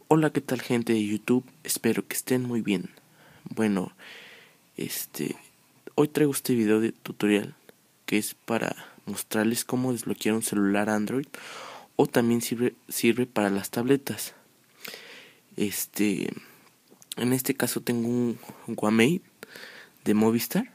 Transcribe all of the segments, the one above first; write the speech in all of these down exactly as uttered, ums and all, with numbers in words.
Hola, ¿qué tal, gente de YouTube? Espero que estén muy bien. Bueno, este, hoy traigo este video de tutorial que es para mostrarles cómo desbloquear un celular Android, o también sirve, sirve para las tabletas. Este, en este caso tengo un Huawei de Movistar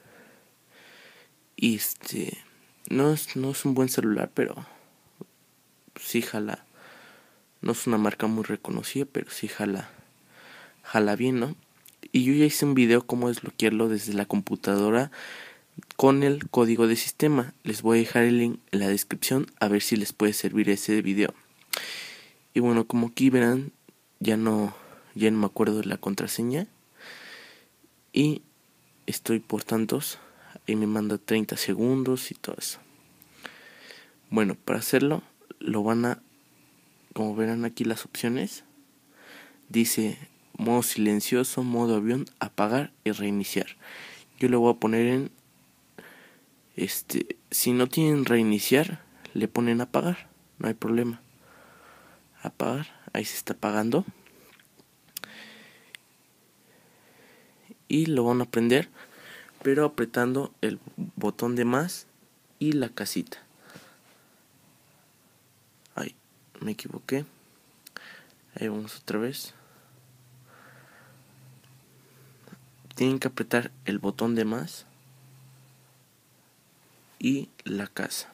y este, no es, no es un buen celular, pero sí jala. No es una marca muy reconocida, pero sí jala, jala bien, ¿no? Y yo ya hice un video cómo desbloquearlo desde la computadora con el código de sistema. Les voy a dejar el link en la descripción a ver si les puede servir ese video. Y bueno, como aquí verán, ya no, ya no me acuerdo de la contraseña. Y estoy por tantos. Ahí me manda treinta segundos y todo eso. Bueno, para hacerlo, lo van a, como verán aquí las opciones, dice modo silencioso, modo avión, apagar y reiniciar. Yo le voy a poner en Este, si no tienen reiniciar, le ponen apagar, no hay problema. Apagar, ahí se está apagando. Y lo van a prender, pero apretando el botón de más y la casita. Ay, me equivoqué. Ahí vamos otra vez. Tienen que apretar el botón de más y la casa.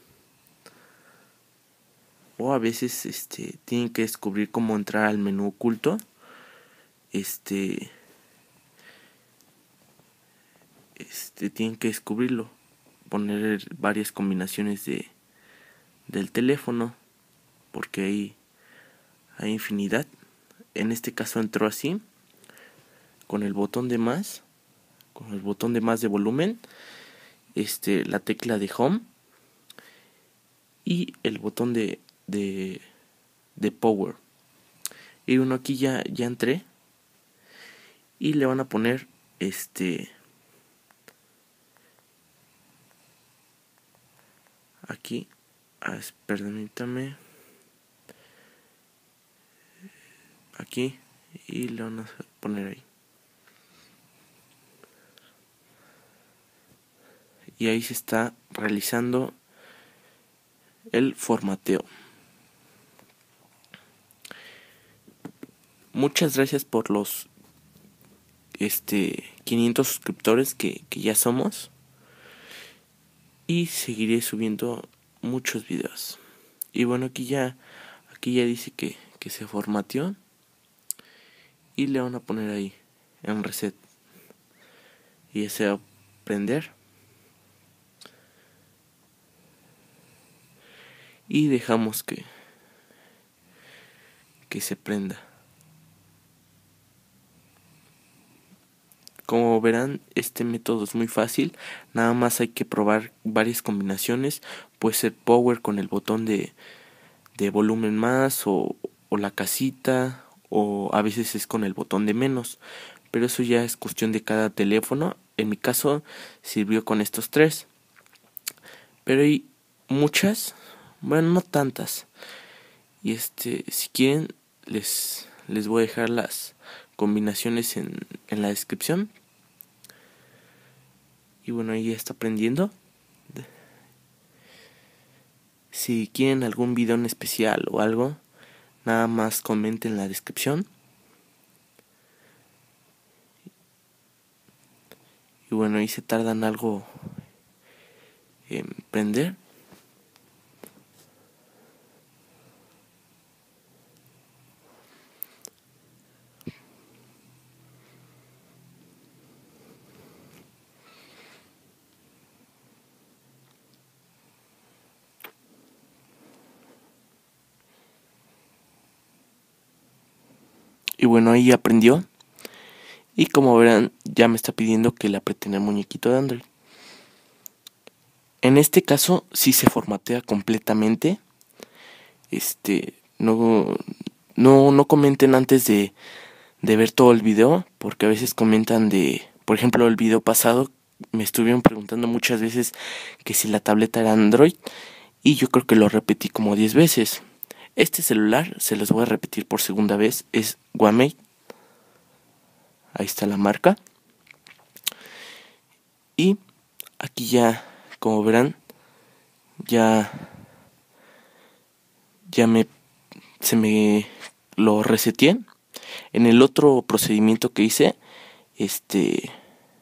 O a veces este tienen que descubrir cómo entrar al menú oculto. Este este tienen que descubrirlo, poner varias combinaciones de del teléfono, porque hay hay infinidad. En este caso entró así, con el botón de más, con el botón de más de volumen, este la tecla de home y el botón de de de power. Y uno aquí ya ya entré y le van a poner este aquí, ah, permítame, aquí, y le van a poner ahí. Y ahí se está realizando el formateo. Muchas gracias por los este quinientos suscriptores que, que ya somos. Y seguiré subiendo muchos videos. Y bueno, aquí ya aquí ya dice que, que se formateó. Y le van a poner ahí en reset. Y ya se va a prender. Y dejamos que que se prenda. Como verán, este método es muy fácil. Nada más hay que probar varias combinaciones. Puede ser power con el botón de, de volumen más, o, o la casita, o a veces es con el botón de menos. Pero eso ya es cuestión de cada teléfono. En mi caso sirvió con estos tres. Pero hay muchas, bueno, no tantas. Y este, si quieren, les, les voy a dejar las combinaciones en, en la descripción. Y bueno, ahí ya está aprendiendo. Si quieren algún video en especial o algo, nada más comenten en la descripción. Y bueno, ahí se tardan algo en prender. Y bueno, ahí aprendió. Y como verán, ya me está pidiendo que le aprieten el muñequito de Android. En este caso sí se formatea completamente. Este, no no no comenten antes de de ver todo el video, porque a veces comentan de, por ejemplo, el video pasado me estuvieron preguntando muchas veces que si la tableta era Android, y yo creo que lo repetí como diez veces. Este celular, se los voy a repetir por segunda vez, es OneMate. Ahí está la marca. Y aquí ya, como verán, ya, ya me, se me lo reseteé. En el otro procedimiento que hice, este,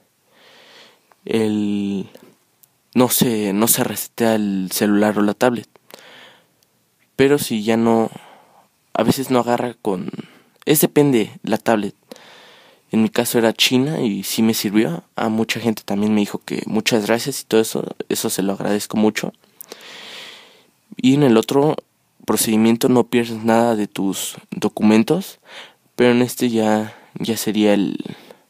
el, no se, no se resetea el celular o la tablet. Pero si ya no, a veces no agarra con, es depende la tablet. En mi caso era China y sí me sirvió. A mucha gente también me dijo que muchas gracias y todo eso, eso se lo agradezco mucho. Y en el otro procedimiento no pierdes nada de tus documentos, pero en este ya, ya sería el,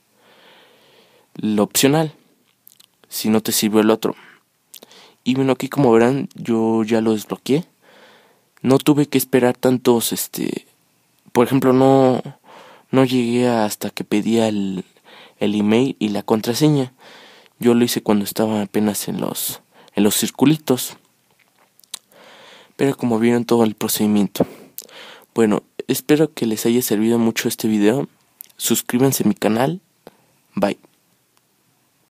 lo opcional, si no te sirvió el otro. Y bueno, aquí como verán, yo ya lo desbloqueé. No tuve que esperar tantos, este, por ejemplo, no... No llegué hasta que pedía el, el email y la contraseña. Yo lo hice cuando estaba apenas en los, en los circulitos. Pero como vieron todo el procedimiento. Bueno, espero que les haya servido mucho este video. Suscríbanse a mi canal. Bye.